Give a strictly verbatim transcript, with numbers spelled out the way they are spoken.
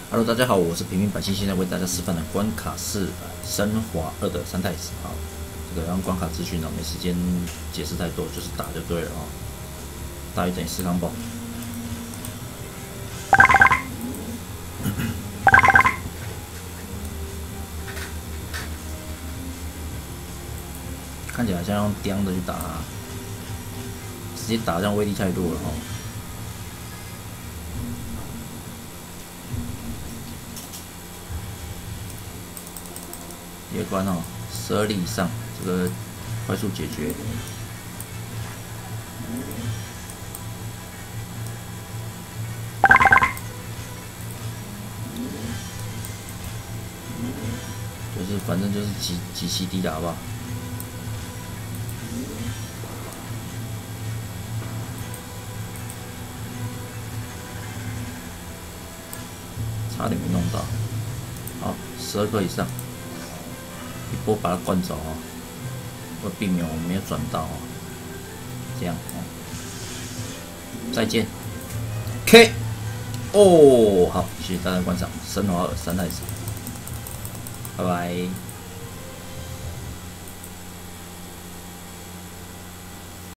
Hello，大家好，我是平民百姓，现在为大家示范的关卡是《生化二》的三太子。好，这个让关卡资讯呢，没时间解释太多，就是打就对了啊。大于等于四康爆。看起来像用刁的去打他，直接打这样威力太弱了哈。第二关哦，十二粒以上，这个快速解决。就是反正就是几几 C D 的好不好？差点没弄到。好，十二颗以上。一波把它灌走哦，我避免我没有转到哦，这样哦，再见 ，K， 哦，好，谢谢大家观赏，生化二三太子，拜拜。